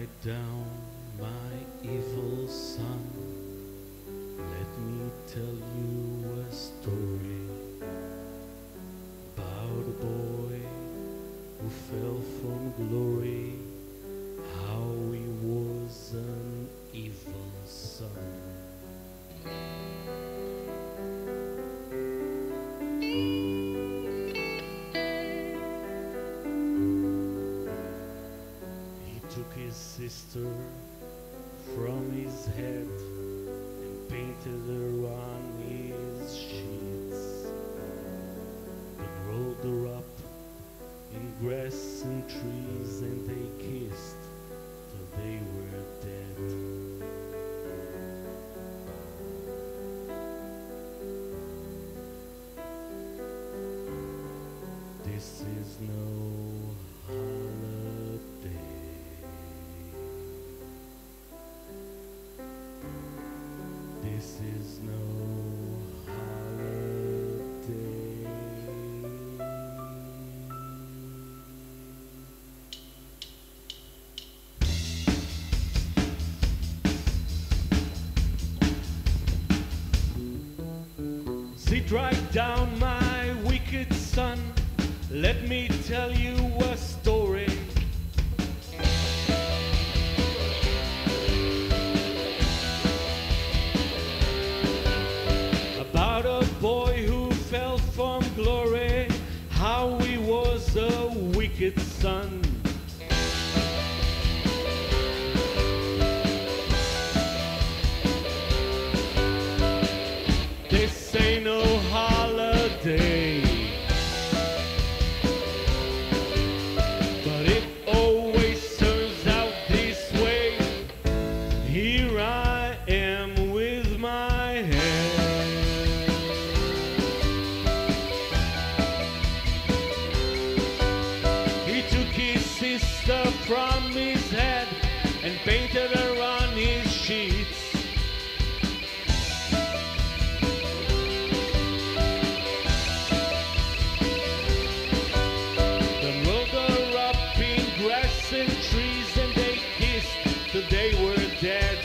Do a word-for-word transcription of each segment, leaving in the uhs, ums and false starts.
Strike down my evil son. Let me tell you a story about a boy who fell from glory, how he was an evil son. Took his sister from his head and painted her on his sheets, but rolled her up in grass and trees, and they kissed till they were dead. This is no holiday. This is no holiday. Sit right down, my wicked son. Let me tell you a story about a boy who fell from glory, how he was a wicked son. This ain't no holiday, but it always turns out this way. Here I am with my hand. He took his sister from his head and painted her on his sheets. Then rolled her up in grass and trees, and they kissed till they were dead.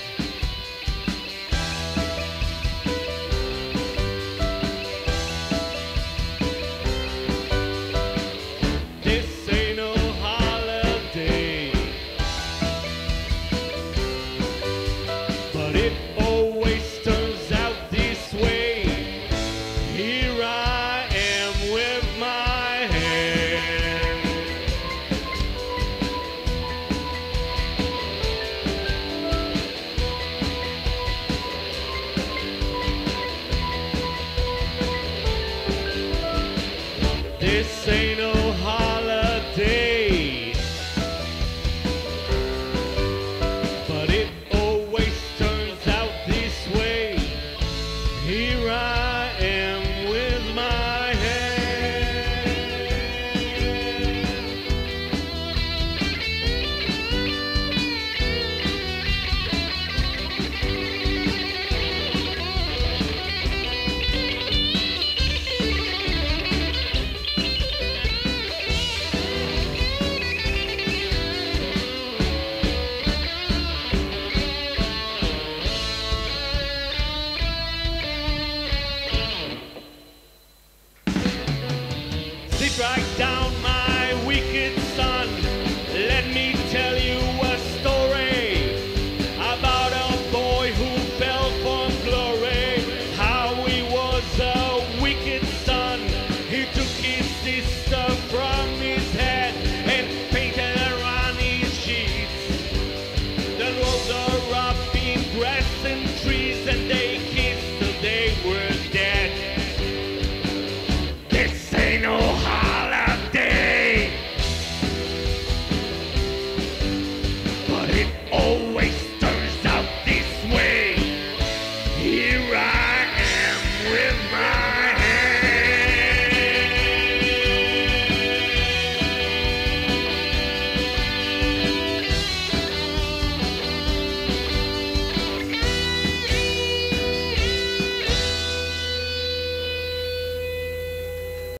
This ain't no holiday, but it always turns out this way. Here I am with my hand. This ain't no holiday, but it always turns out this way. Here I am with my hand. Sit right down, my wicked son. Let me tell you a story about a boy who fell from glory, how he was a wicked son. He took his sister from me